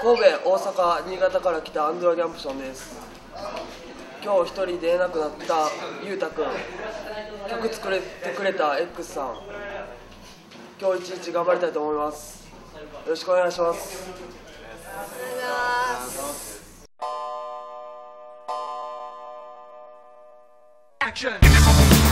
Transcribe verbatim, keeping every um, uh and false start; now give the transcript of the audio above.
神戸、大阪、新潟から来たアンドラ・ギャンプションです。今日一人出れなくなったゆうたくん、曲作れてくれた X さん、今日一日頑張りたいと思います。よろしくお願いします。 お願いします。 Action!